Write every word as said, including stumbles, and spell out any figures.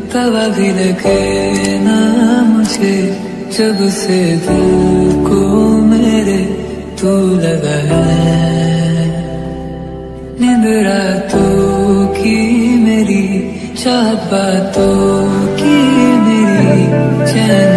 तवा भी लगे ना मुझे, जब से दिल को मेरे तू लगा है। नींद रातों की मेरी, चाहत बातों की मेरी, चैन